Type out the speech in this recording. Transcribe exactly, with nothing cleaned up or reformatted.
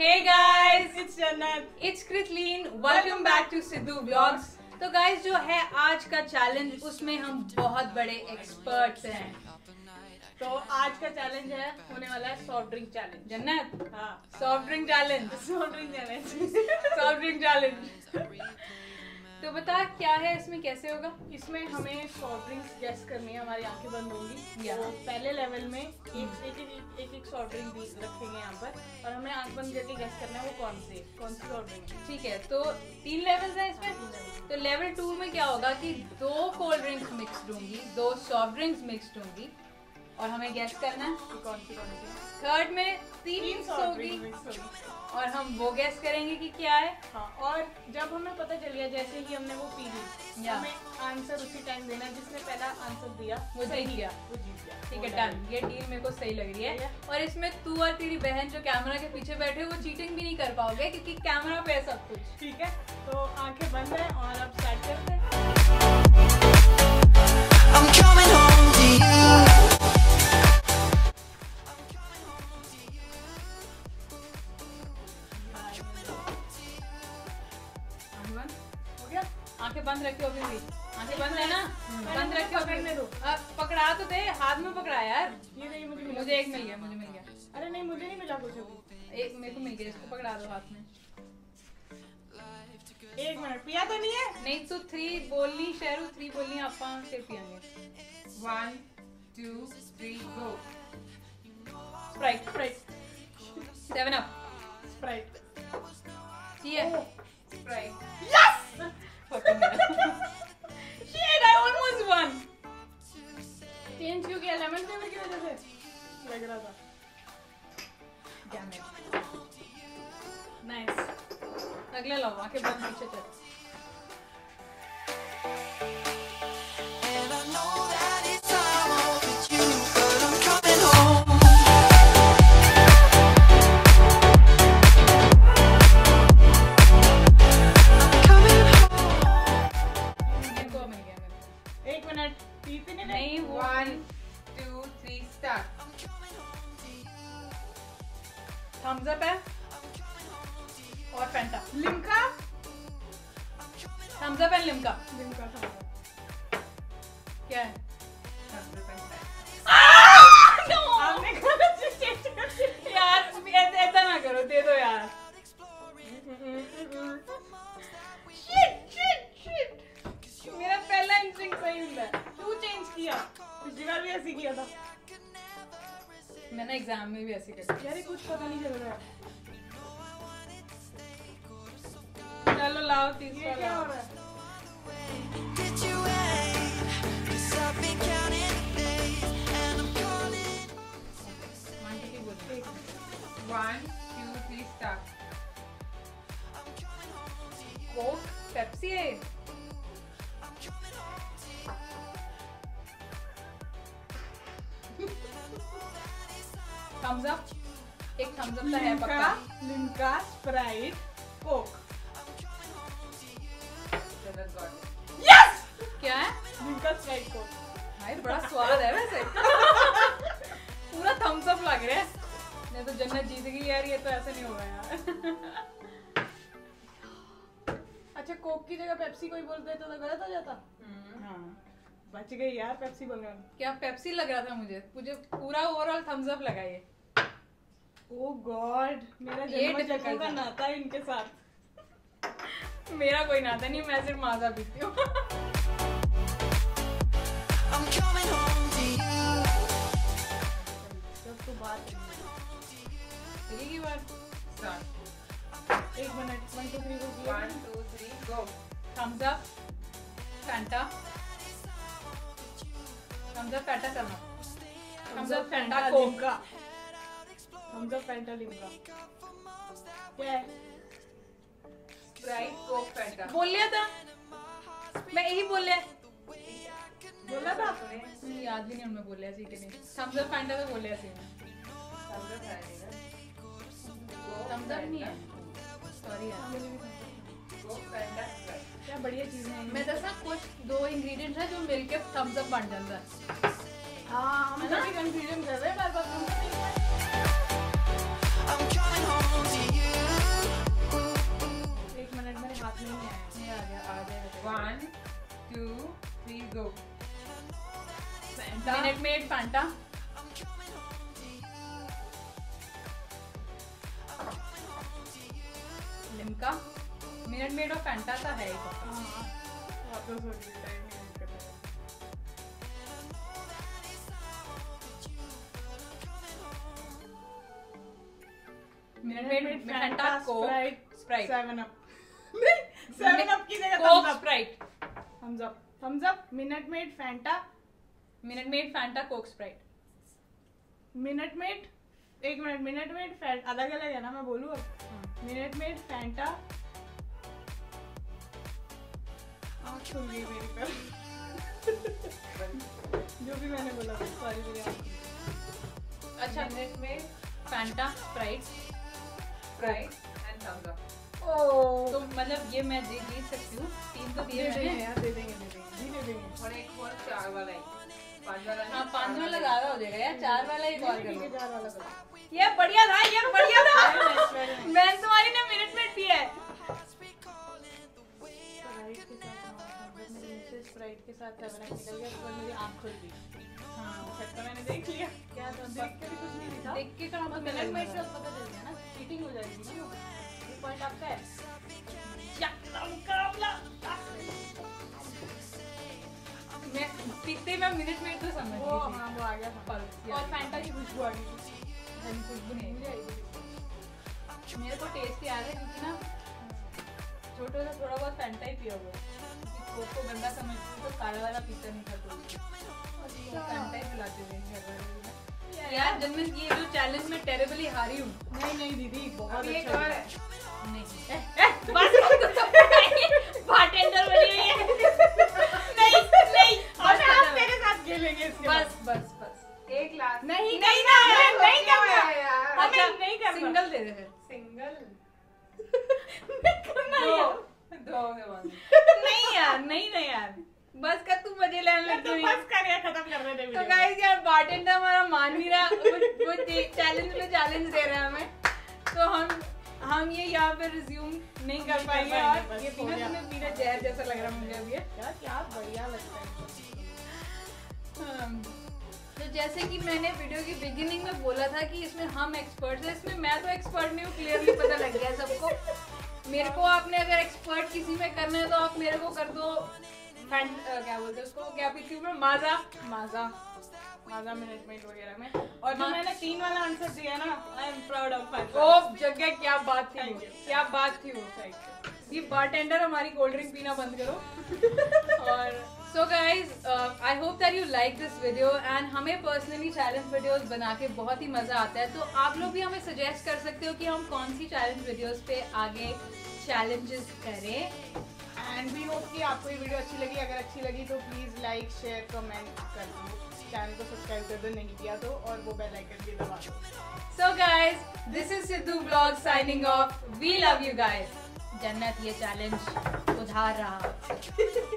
Hey guys, it's Jannat, it's Kritleen. Welcome back to Sidhu Vlogs. तो guys जो है आज का चैलेंज उसमें हम बहुत बड़े एक्सपर्ट्स हैं। तो आज का चैलेंज है होने वाला है सॉफ्ट ड्रिंक चैलेंज। जन्नत, हाँ, soft drink challenge, soft drink challenge, soft drink challenge. तो बता क्या है इसमें, कैसे होगा? इसमें हमें सॉफ्ट ड्रिंक्स गेस करनी है, हमारी आंखें बंद होंगी। या। तो पहले लेवल में एक एक एक एक, एक सॉफ्ट ड्रिंक भी रखेंगे यहाँ पर और हमें आंख बंद करके गेस करना है वो कौन से कौन सी सॉफ्ट ड्रिंक है। ठीक है, तो तीन लेवल्स हैं इसमें। तो लेवल टू में क्या होगा कि दो कोल्ड ड्रिंक्स मिक्स्ड होंगी, दो सॉफ्ट ड्रिंक्स मिक्स्ड होंगी और हमें गेस करना है कि कौन सी कौन सी। थर्ड में तीन तीन मिक्स सॉफ्ट होगी ड्रिंक मिक्स होगी और हम वो गेस करेंगे कि क्या है। हाँ, और जब हमें पता चल गया जैसे ही हमने वो पी ली, या। हमें आंसर उसी टाइम देना है। जिसने पहला आंसर दिया वो जीत गया। वो जीत गया। ठीक है, डन। ये डील मेरे को सही लग रही है। और इसमें तू और तेरी बहन जो कैमरा के पीछे बैठे वो चीटिंग भी नहीं कर पाओगे क्योंकि कैमरा पे है सब कुछ। ठीक है, तो आंखें बंद है और अब स्टार्ट करते हैं। I'm coming home to you. हो गया? आंखें बंद रखियो अभी भी। आंखें बंद है ना? बंद रखियो अभी। पकड़ने दो। अब पकड़ा तो दे, हाथ में पकड़ा यार। ये नहीं मुझे मिला। मुझे एक मिल गया, मुझे मिल गया। अरे नहीं, मुझे नहीं मिला कुछ अभी। एक मेरे को मिल गया, इसको पकड़ा दो हाथ में। एक मिनट, पिया तो नहीं है? नहीं तो थ्री बोलनी शेरू, थ्री बोलनी आपा फिर पियेंगे। One, two, three, go. Sprite, Sprite, Seven Up, Sprite. ठीक है। Sprite. Yes! Shit, I almost won. Change क्यों किया? लेमन फ्लेवर की वजह से लग रहा था। Damn it. Nice. अगला लाओ, आंखें बंद पीछे चल। And I know that it's time with you, but I'm coming home. I'm coming home. मेरे को मिल गया, मेरे को। एक मिनट, पीते नहीं नहीं वो One, two, three, start. Thums Up है और Fanta. Limca. Thums Up and Limca. Limca था। क्या है? आपने कहा से चेंज कर दिया। यार ऐसा ऐसा ना करो, दे दो यार। Shit shit shit. मेरा पहला इंस्टिंक्ट सही ਹੁੰਦਾ है। क्यों चेंज किया? पिछली बार भी ऐसे किया था। मैंने एग्जाम में भी ऐसे कर यार ये कुछ पता नहीं चल रहा है। चलो लाओ ये तीसरा क्या हो लाओ। रहा है? Did you wait? 'Cause I've been counting the days, and I'm calling. Quantity बोलिए। One, two, three, start. Coke, Pepsi है। थम्स अप, एक थम्स अप का है लिम्का, पक्का। Limca, Sprite, Coke. Jannat got it. Yes! क्या है? Limca, Sprite, Coke. भाई बड़ा स्वाद है वैसे। पूरा थम्स अप लग रहा है। नहीं तो जन्नत जीत गई यार, ये तो ऐसे नहीं होगा यार। अच्छा, कोक की जगह पेप्सी कोई बोल देता तो गलत हो जाता। हाँ। बच गई यार, पेप्सी बोल रहा हूँ। क्या पेप्सी लग रहा था मुझे, मुझे पूरा ओवरऑल थम्स अप लगा ये। ओह गॉड, मेरा ये जन्म difficult जन्म का है। नाता है इनके साथ। मेरा कोई नाता नहीं, मैं सिर्फ माजा पीती हूँ। I'm coming home to you. जब तो बात है। तेरी की बार। Start. एक मिनट, वन टू थ्री को किया। One, two, three, go. Thums Up, Fanta, Thums Up Fanta करना। Thums Up Fanta Coke. Limca. Thums Up, Fanta, Limca. क्या है? Sprite, Coke, Fanta. बोल लिया था, मैं यही बोल लिया। बोला था? मुझे याद भी नहीं उनमें बोल लिया सी कि नहीं। थम्स अप फैंटा तो बोल लिया सी मैं। Thumbs up है नहीं ना? Coke, थम्स अप नहीं है, Fanta. सॉरी यार। Coke, Fanta, Sprite. क्या बढ़िया चीज है। मैं दसा कुछ दो इंग्रेडिएंट्स है जो मिलके थम्स अप बन जाता है। हाँ, हम सभी कंफ्यूजन कर रहे हैं बार बार। I'm coming home to you. Minute Maid Fanta, Limca, Minute Maid और फैंटा का है एक Minute Maid Fanta, Coke, Sprite, Seven Up Seven Up की जगह Coke, Thums Up, Sprite, Thums Up, Thums Up, Minute Maid Fanta, Minute Maid Fanta, Coke, Sprite, Minute Maid, एक minute, Minute Maid Fanta अलग अलग है ना, मैं बोलूँ अब, मिनट मेड फैंटा, आँख खुल गई मेरी पर जो भी मैंने बोला था, सॉरी मेरी आँख। अच्छा Minute Maid Fanta, Sprite, Sprite and Thums Up. तो मतलब ये मैं दे जीत सकती हूँ, तीन तो दिए दे देंगे मैंने। यार, दे देंगे, दे देंगे, जी दे देंगे। और एक और चार वाला ही, पांच वाला नहीं, हाँ चार पांच वाला वाला ज्यादा हो जाएगा यार, चार वाला एक और कर ठीक है, लो। चार वाला करो। ये बढ़िया था, ये बढ़िया था। Very nice, very nice. मैं तुम्हारी ने मिनट मिनट पिया है। स्प्राइट के साथ हाँ, जब मेरे मुंह से स्प्राइट के साथ सेवन अप निकल गया तो फिर मेरी आँख खुल गई। हाँ फिर तो मैंने देख लिया क्या था, देख के भी कुछ नहीं दिखा। देख के कहाँ पता मिनट में लग से पता चल गया ना, चीटिंग हो जाएगी ना, ये पॉइंट आपका है। यकदम मुकाबला। मैं पीते मैं मिनट में तो समझ वो गई थी। हाँ वो आ गया था। पर और फैंटा की खुशबू आ गई थी। धनी खुशबू नहीं मुझे आई थी। मेरे को टेस्ट याद है क्योंकि ना छोटे से थोड़ा बहुत फैंटा ही पिया हुआ है। कोक को गंदा समझती हूँ तो काला वाला पीता नहीं था कोई। तो फैंटा ही पिलाते थे घर वाले भी। यार जन्मन ये जो चैलेंज में टेरेबली हारी हूँ। नहीं नहीं दीदी बहुत अभी एक अच्छा और है। है। नहीं बस बारटेंडर बनी हुई है। नहीं नहीं अब हम तेरे साथ खेलेंगे इसके बाद। बस बस बस एक लाख नहीं नहीं करना ना, है, नहीं क्या करना है यार? हमें अच्छा नहीं करना। सिंगल दे दे फिर। सिंगल नहीं करना दो यार। दो के बाद नहीं यार नहीं नहीं यार बस कर तू मजे लेने मैं लग तो गई। बस कर यार, खत्म कर रहे थे तो वीडियो। गाइस यार बारटेंडर हमारा मान नहीं रहा, वो वो चैलेंज पे चैलेंज दे रहा है हमें, तो हम हम ये यहाँ पे रिज्यूम नहीं कर नहीं पाएंगे। कर पाएंगे, और बस ये हो पीना गया। तुम्हें पीना जहर जैसा लग रहा है मुझे अभी। यार क्या बढ़िया लगता है। हाँ, तो जैसे कि मैंने वीडियो की बिगिनिंग में बोला था कि इसमें हम एक्सपर्ट्स हैं, इसमें मैं तो एक्सपर्ट नहीं हूँ, क्लियरली पता लग गया है सबको। मेरे को आपने अगर एक्सपर्ट किसी में करना है तो आप मेरे को कर दो फैंट अ, क्या बोलते हैं उसको, क्या पीती हूँ मैं, माजा। माजा माजा मिनट मेड वगैरह में। और जो मा- मैंने तीन वाला आंसर दिया ना, I am proud of my ओ जगह क्या बात थी वो, Thank you. क्या बात थी वो। ये बारटेंडर हमारी कोल्ड ड्रिंक पीना बंद करो। और so guys I hope that you like this video and हमें पर्सनली चैलेंज वीडियोस बना के बहुत ही मजा आता है, तो आप लोग भी हमें सजेस्ट कर सकते हो कि हम कौन सी चैलेंज वीडियोस पे आगे चैलेंजेस करें। एंड वी होप कि आपको ये वीडियो अच्छी लगी। अगर अच्छी लगी तो प्लीज लाइक शेयर कमेंट कर दो, चैनल को सब्सक्राइब कर दो नहीं किया तो, और वो बेल आइकन भी दबा दो। So guys, this is Sidhu Vlog signing off. We love you guys. जन्नत ये चैलेंज उधार रहा।